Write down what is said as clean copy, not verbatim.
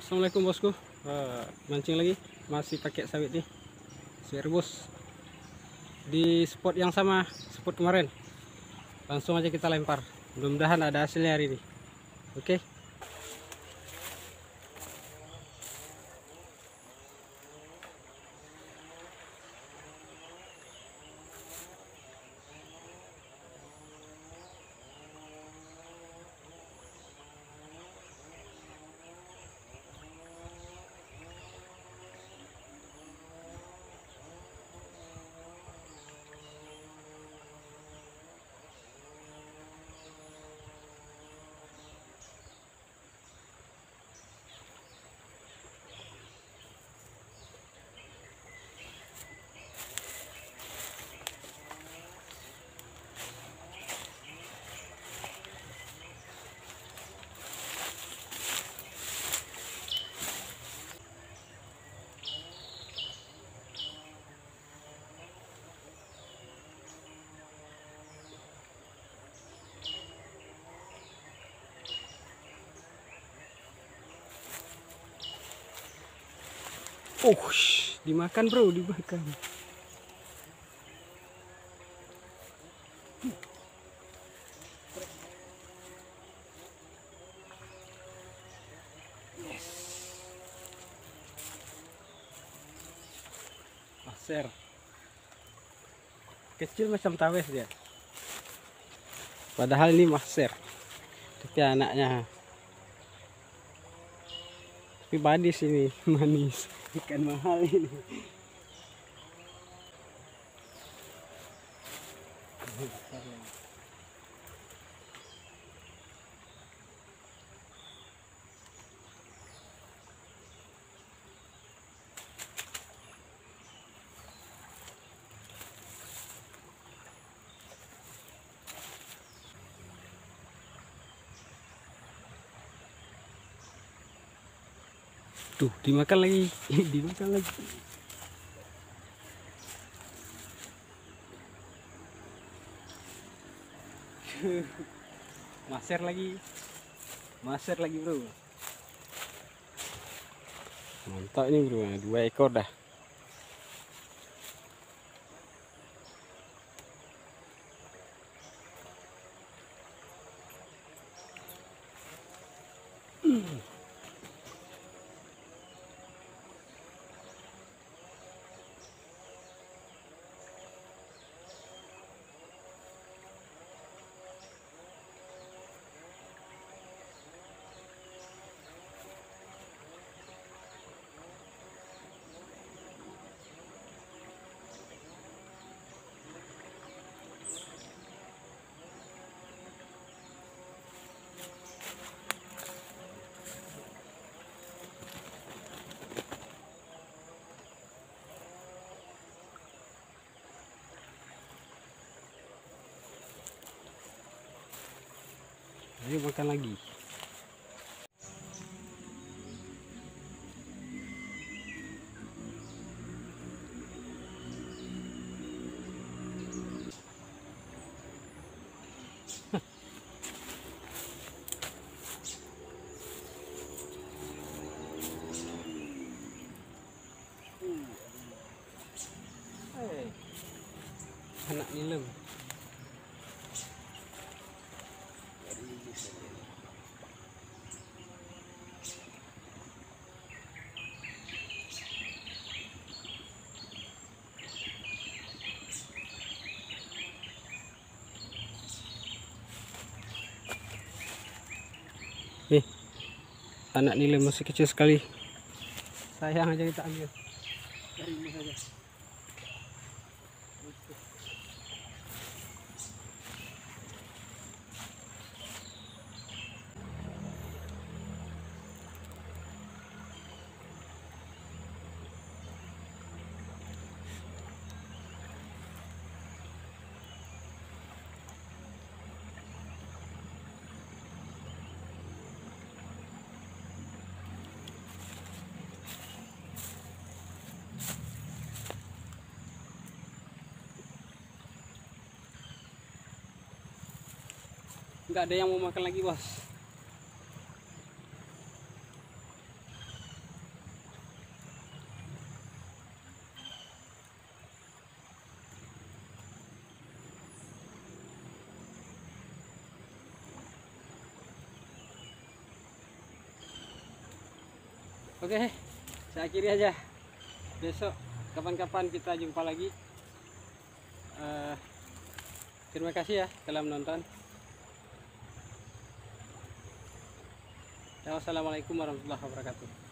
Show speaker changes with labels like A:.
A: Assalamualaikum bosku. Mancing lagi, masih pakai sawit nih, sawit rebus di spot yang sama spot kemarin. Langsung aja kita lempar, mudah-mudahan ada hasilnya hari ini. Oke. Dimakan bro, dimakan. Yes. Maser. Kecil macam tawes dia. Padahal ini maser. Tapi anaknya. Tapi manis ini, manis. Ikan mahal ini. Tuh, dimakan lagi. Dimakan lagi. Maser lagi. Maser lagi, bro. Mantap ini, bro. 2 ekor dah. Ayo makan lagi. Anak nilem. Anak nilai masih kecil sekali. Sayang aja kita ambil. Dari ini saja. Nggak ada yang mau makan lagi, bos. Oke, saya akhiri aja. Besok kapan-kapan kita jumpa lagi. Terima kasih ya telah menonton. Wassalamualaikum warahmatullahi wabarakatuh.